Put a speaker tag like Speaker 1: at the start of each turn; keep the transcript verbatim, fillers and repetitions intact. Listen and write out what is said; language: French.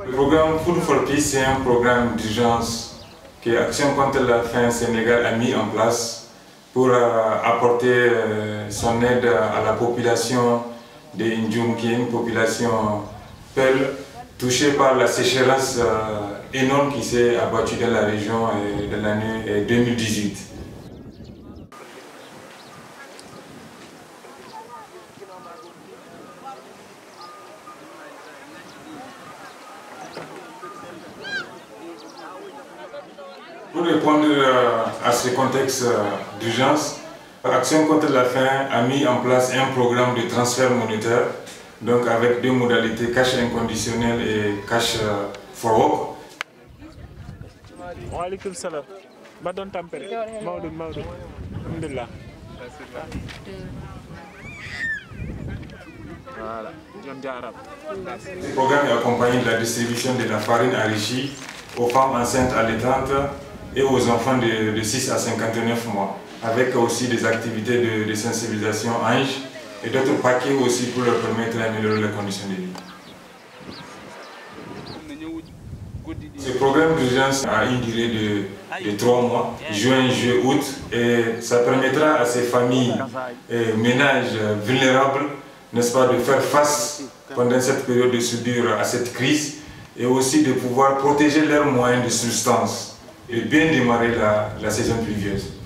Speaker 1: Le programme Food for Peace, c'est un programme d'urgence que Action contre la faim Sénégal a mis en place pour euh, apporter euh, son aide à la population de Ndioum, qui est une population Peul, touchée par la sécheresse euh, énorme qui s'est abattue dans la région euh, de l'année deux mille dix-huit. Pour répondre à ce contexte d'urgence, Action contre la faim a mis en place un programme de transfert monétaire, donc avec deux modalités, cash inconditionnel et cash for work.
Speaker 2: Waalaikum salam. Badon tampere. Maudou Maudou. Alhamdulillah. Voilà.
Speaker 1: Le programme est accompagné de la distribution de la farine enrichie aux femmes enceintes allaitantes et aux enfants de, de six à cinquante-neuf mois, avec aussi des activités de, de sensibilisation ange et d'autres paquets aussi pour leur permettre d'améliorer les conditions de vie. Ce programme d'urgence a une durée de, de trois mois, juin, juillet, août, et ça permettra à ces familles et ménages vulnérables, n'est-ce pas, de faire face pendant cette période de soudure à cette crise et aussi de pouvoir protéger leurs moyens de subsistance et bien démarrer la, la saison pluvieuse.